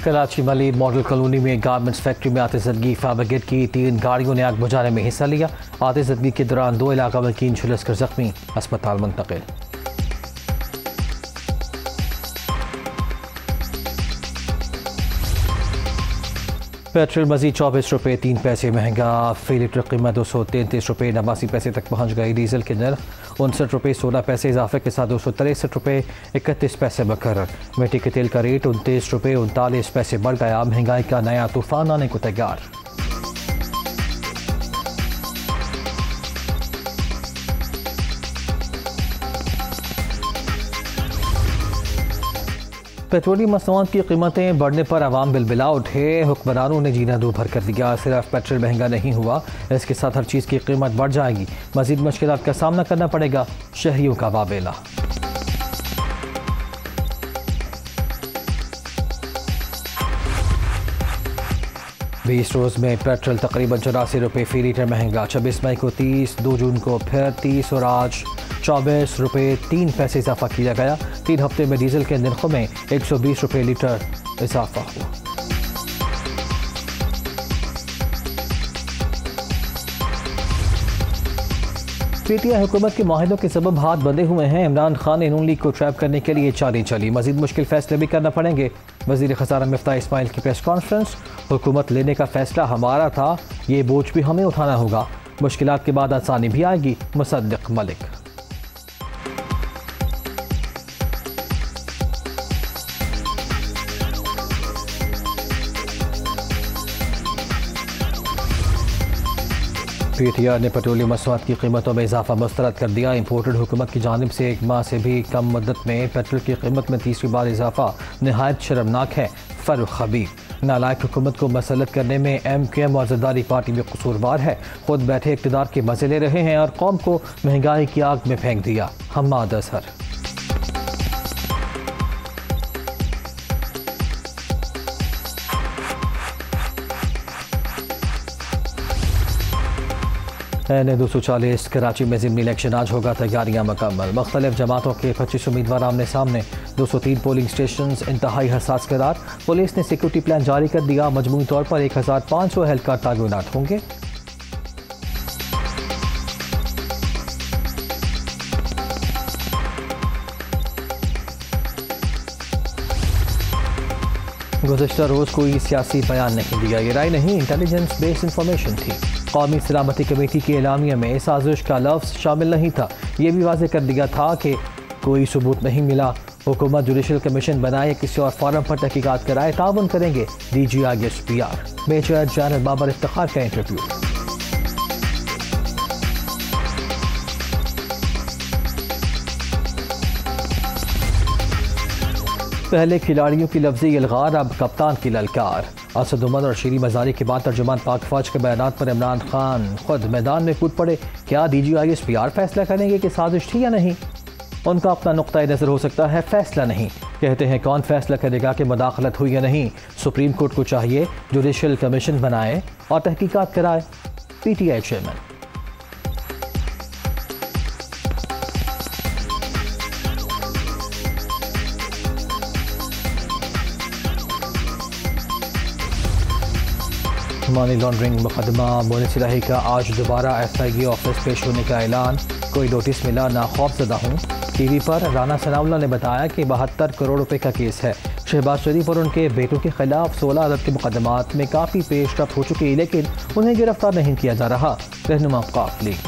कराची मली model colony में garments factory में आतिशज़दगी फायर ब्रिगेड की 3 गाड़ियों ने आग बुझाने में हिस्सा लिया। आतिशज़दगी के दौरान 2 इलाका मकीन झुलस कर जख्मी, अस्पताल मुंतकिल। पेट्रोल मजीद 24 रुपये 3 पैसे महंगा, फी लीटर कीमत 233 रुपये 89 पैसे तक पहुँच गई। डीजल के नर्ख 59 रुपये 16 पैसे इजाफे के साथ 263 रुपये 31 पैसे मुकर्रर। मिट्टी के तेल का रेट 29 रुपये 39 पैसे बढ़ गया। महंगाई का नया तूफान आने को तैयार। पेट्रोलियम मसनूआत की कीमतें बढ़ने पर आवाम बिलबिला उठे। हुक्मरानों ने जीना दूभर कर दिया। सिर्फ पेट्रोल महंगा नहीं हुआ, इसके साथ हर चीज़ की कीमत बढ़ जाएगी। मजीद मुश्किलात का सामना करना पड़ेगा, शहरियों का वाबेला। बीस रोज़ में पेट्रोल तकरीबन 84 रुपये फी लीटर महंगा। 26 मई को 30, 2 जून को फिर 30 और आज 24 रुपये 3 पैसे इजाफा किया गया। 3 हफ्ते में डीजल के नरखों में 120 रुपये लीटर इजाफा हुआ। पीटीआई हुकूमत के माहिदों के सबब हाथ बंधे हुए हैं। इमरान खान ने नून लीग को ट्रैप करने के लिए चालें चली। मजीद मुश्किल फैसले भी करना पड़ेंगे। वजीर खजाना मिफ्ताह इस्माइल की प्रेस कॉन्फ्रेंस। हुकूमत लेने का फैसला हमारा था, ये बोझ भी हमें उठाना होगा। मुश्किलात के बाद आसानी भी आएगी। मुसद्दिक मलिक। पीटीआई ने पेट्रोलियम मसनूआत की कीमतों में इजाफा मुस्तरद कर दिया। इंपोर्टेड हुकूमत की जानिब से 1 माह से भी कम मुद्दत में पेट्रोल की कीमत में तीसरी बार इजाफा नहायत शर्मनाक है। फर्रुख हबीब नालायक हुकूमत को मसलत करने में MQM और ज़रदारी पार्टी में कसूरवार है। खुद बैठे इक़्तिदार के मजे ले रहे हैं और कौम को महंगाई की आग में फेंक दिया। हम्माद अजहर। एन 240 कराची में ज़िमनी इलेक्शन आज होगा, तैयारियां मुकम्मल। मुख्तलिफ जमातों के 25 उम्मीदवार आमने सामने। 203 पोलिंग स्टेशन इंतहाई हसास करार। पुलिस ने सिक्योरिटी प्लान जारी कर दिया। मजमूई तौर पर 1500 एहलकार तैनात होंगे। गुज़श्ता रोज़ कोई सियासी बयान नहीं दिया। ये राय नहीं, इंटेलिजेंस बेस्ड इंफॉर्मेशन थी। कौमी सलामती कमेटी के एलामिया में साजिश का लफ्ज़ शामिल नहीं था। ये भी वाज़ेह कर दिया था कि कोई सबूत नहीं मिला। हुकूमत जुडिशल कमीशन बनाए, किसी और फॉरम पर तहकीकात कराए, ताउन करेंगे। DGISPR major general Babar Iftikhar का इंटरव्यू। पहले खिलाड़ियों की लफ्ज़ी इल्गार, अब कप्तान की ललकार। असद उमर और शीरी मजारी के बाद तर्जुमान पाक फौज के बयानात पर इमरान खान खुद मैदान में कूद पड़े। क्या DGISPR फैसला करेंगे कि साजिश थी या नहीं? उनका अपना नुक्ता नज़र हो सकता है, फैसला नहीं। कहते हैं कौन फैसला करेगा कि मुदाखलत हुई या नहीं? सुप्रीम कोर्ट को चाहिए जुडिशल कमीशन बनाए और तहकीकात कराए। PTI chairman. मनी लॉन्ड्रिंग मुकदमा मोनिस इलाही का आज दोबारा FIA ऑफिस पेश होने का ऐलान। कोई नोटिस मिला ना, खौफजदा हूँ। TV पर राना सनाउल्लाह ने बताया कि 72 करोड़ रुपए का केस है। शहबाज शरीफ और उनके बेटों के खिलाफ 16 अदद के मुकदमात में काफ़ी पेशरफ्त हो चुकी, लेकिन उन्हें गिरफ्तार नहीं किया जा रहा। रहनुमा औक़ाफ़ लीग।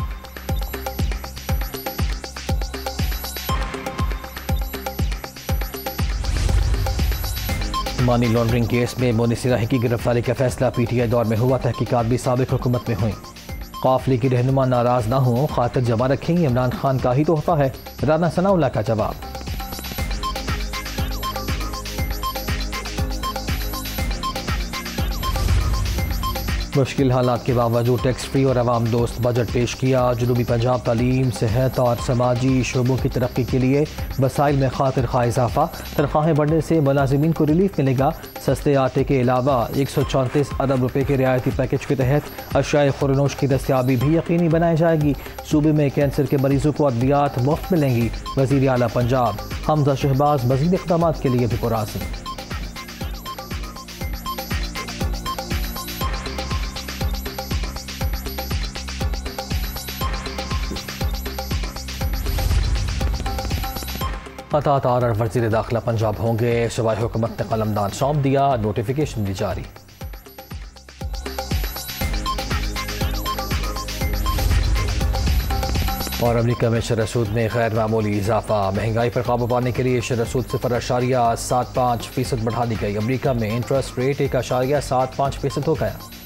मनी लॉन्ड्रिंग केस में मोनिस इलाही की गिरफ्तारी का फैसला PTI दौर में हुआ। तहकीकात भी साबिक़ हुकूमत में हुई। काफिले की रहनुमा नाराज ना हो, खातिर जमा रखेंगे, इमरान खान का ही तोहफा है। राना सनाउल्लाह का जवाब। मुश्किल हालात के बावजूद टैक्स फ्री और आवाम दोस्त बजट पेश किया। जनूबी पंजाब तालीम, सेहत और समाजी शोबों की तरक्की के लिए वसाइल में खातिर खा इजाफा। तनख्वाहें बढ़ने से मुलाजिमीन को रिलीफ मिलेगा। सस्ते आटे के अलावा 134 अरब रुपए के रियायती पैकेज के तहत अशियाए खुरनोश की दस्तियाबी भी यकीनी बनाई जाएगी। सूबे में कैंसर के मरीजों को अद्वियात मुफ्त मिलेंगी। वज़ीर आला पंजाब हमजा शहबाज मज़ीद इक़दामात के लिए भी पुरआज़म। अता तारर वज़ीर दाखिला पंजाब होंगे। सूबाई हुकूमत ने कलमदान सौंप दिया, नोटिफिकेशन भी जारी। और अमरीका में शरह सूद में गैर मामूली इजाफा। महंगाई पर काबू पाने के लिए शरह सूद 0.75% बढ़ा दी गई। अमरीका में इंटरेस्ट रेट 1.75% हो गया।